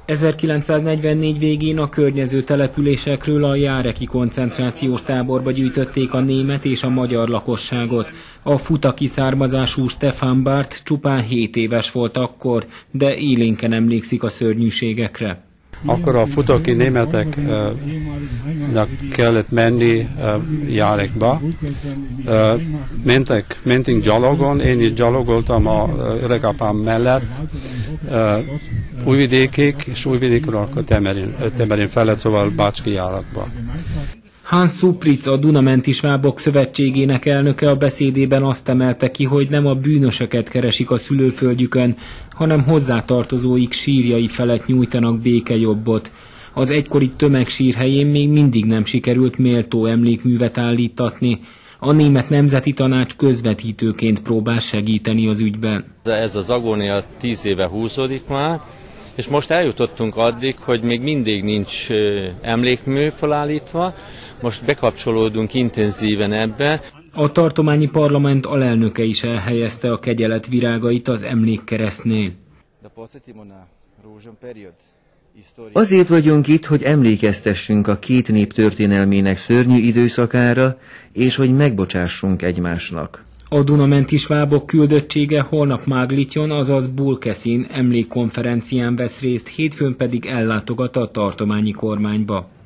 1944 végén a környező településekről a járeki koncentrációs táborba gyűjtötték a német és a magyar lakosságot. A futaki származású Stefan Barth csupán 7 éves volt akkor, de élénken emlékszik a szörnyűségekre. Akkor a futaki németeknek kellett menni járekba. Mentünk gyalogon, én is gyalogoltam a öregapám mellett Újvidékig, és Újvidékről akkor Temerin felett, szóval Bácski járatba. Hans Supritz, a Dunamenti Svábok Szövetségének elnöke a beszédében azt emelte ki, hogy nem a bűnösöket keresik a szülőföldjükön, hanem hozzátartozóik sírjai felett nyújtanak békejobbot. Az egykori tömegsír helyén még mindig nem sikerült méltó emlékművet állítatni. A Német Nemzeti Tanács közvetítőként próbál segíteni az ügyben. Ez az agónia 10 éve húzódik már, és most eljutottunk addig, hogy még mindig nincs emlékmű felállítva. Most bekapcsolódunk intenzíven ebbe. A tartományi parlament alelnöke is elhelyezte a kegyelet virágait az emlékkeresztnél. Azért vagyunk itt, hogy emlékeztessünk a két nép történelmének szörnyű időszakára, és hogy megbocsássunk egymásnak. A Dunamenti Svábok küldöttsége holnap Máglityon, azaz Bulkeszin emlékkonferencián vesz részt, hétfőn pedig ellátogat a tartományi kormányba.